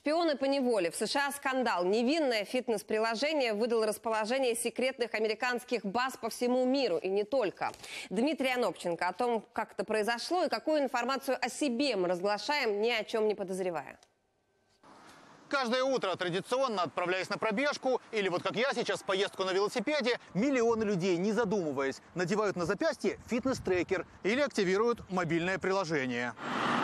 Шпионы по неволе. В США скандал. Невинное фитнес-приложение выдало расположение секретных американских баз по всему миру. И не только. Дмитрий Анопченко о том, как это произошло и какую информацию о себе мы разглашаем, ни о чем не подозревая. Каждое утро, традиционно отправляясь на пробежку, или вот как я сейчас, поездку на велосипеде, миллионы людей, не задумываясь, надевают на запястье фитнес-трекер или активируют мобильное приложение.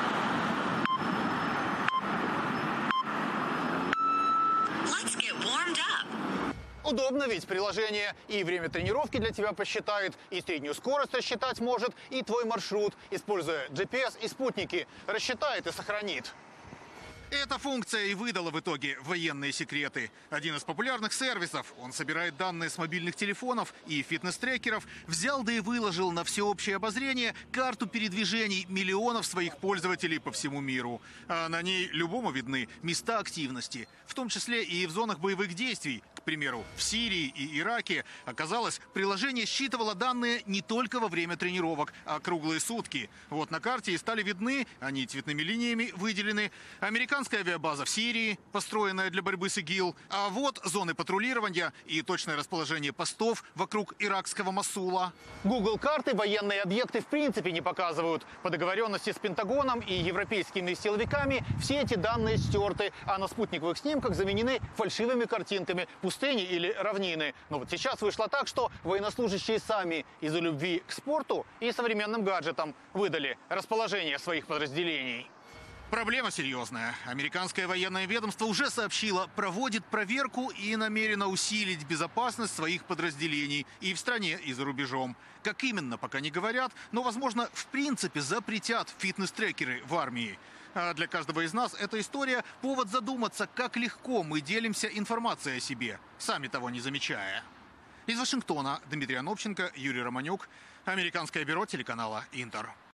Удобно ведь приложение и время тренировки для тебя посчитает, и среднюю скорость рассчитать может, и твой маршрут, используя GPS и спутники, рассчитает и сохранит. Эта функция и выдала в итоге военные секреты. Один из популярных сервисов, он собирает данные с мобильных телефонов и фитнес-трекеров, взял да и выложил на всеобщее обозрение карту передвижений миллионов своих пользователей по всему миру. А на ней любому видны места активности, в том числе и в зонах боевых действий. К примеру, в Сирии и Ираке, оказалось, приложение считывало данные не только во время тренировок, а круглые сутки. Вот на карте и стали видны, они цветными линиями выделены, американская авиабаза в Сирии, построенная для борьбы с ИГИЛ, а вот зоны патрулирования и точное расположение постов вокруг иракского Мосула. Google карты военные объекты в принципе не показывают. По договоренности с Пентагоном и европейскими силовиками все эти данные стерты, а на спутниковых снимках заменены фальшивыми картинками пустыни или равнины. Но вот сейчас вышло так, что военнослужащие сами из-за любви к спорту и современным гаджетам выдали расположение своих подразделений. Проблема серьезная. Американское военное ведомство уже сообщило, проводит проверку и намерено усилить безопасность своих подразделений и в стране, и за рубежом. Как именно, пока не говорят, но, возможно, в принципе запретят фитнес-трекеры в армии. А для каждого из нас эта история – повод задуматься, как легко мы делимся информацией о себе, сами того не замечая. Из Вашингтона Дмитрий Анопченко, Юрий Романюк, Американское бюро телеканала «Интер».